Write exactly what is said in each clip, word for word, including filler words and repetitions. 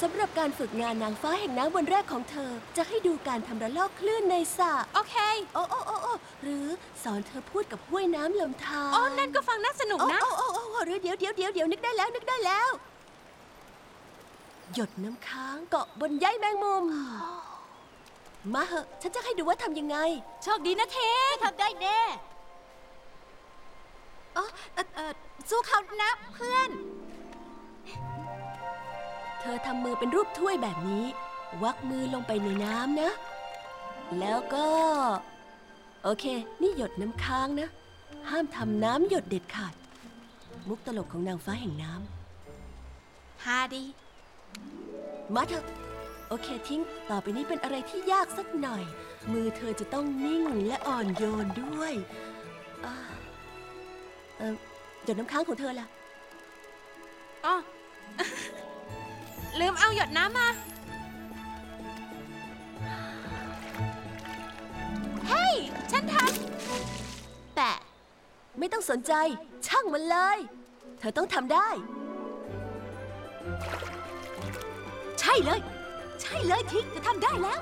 สำหรับการฝึกงานนางฟ้าแห่งน้ำวันแรกของเธอ จะให้ดูการทำระลอกคลื่นในสระโอเคโอ้โอ้โอ้โอ้หรือสอนเธอพูดกับห้วยน้ำลำธารโอ้นั่นก็ฟังน่าสนุกโอ้นะโอ้โอ้โอ้หรือเดี๋ยวเดี๋ยวเดี๋ยวเดี๋ยวนึกได้แล้วนึกได้แล้ว หยดน้ำค้างเกาะบนใยแมงมุม มาเหอะฉันจะให้ดูว่าทำยังไงโชคดีนะเทนทำได้แน่เออเออเออสู้เขานะเพื่อนเธอทำมือเป็นรูปถ้วยแบบนี้ วักมือลงไปในน้ำนะ แล้วก็ โอเค นี่หยดน้ำค้างนะ ห้ามทำน้ำหยดเด็ดขาด มุกตลกของนางฟ้าแห่งน้ฮาดีำ มาเถอะ โอเคทิ้ง ต่อไปนี้เป็นอะไรที่ยากสักหน่อย มือเธอจะต้องนิ่งและอ่อนโยนด้วยอ่าเออหยดน้ำค้างของเธอล่ะอ๋อ ลืมเอาหยดน้ำมา เฮ้ย ฉันทำแต่ไม่ต้องสนใจ ช่างมันเลย เธอต้องทำได้ใช่เลย ใช่เลยทิกจะทำได้แล้ว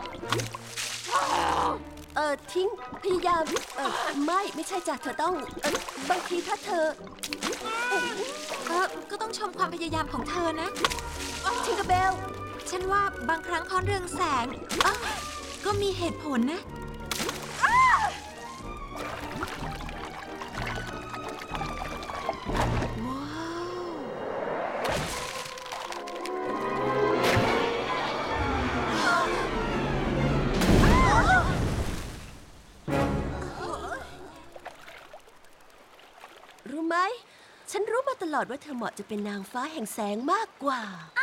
เออทิ้งพยายามเออไม่ไม่ใช่จ้ะเธอต้องเออบางทีถ้าเธอเออก็ต้องชมความพยายามของเธอนะทิงกาเบลฉันว่าบางครั้งพรเรืองแสงอ๊ะก็มีเหตุผลนะว้าวรู้ไหม ฉันรู้มาตลอดว่าเธอเหมาะจะเป็นนางฟ้าแห่งแสงมากกว่า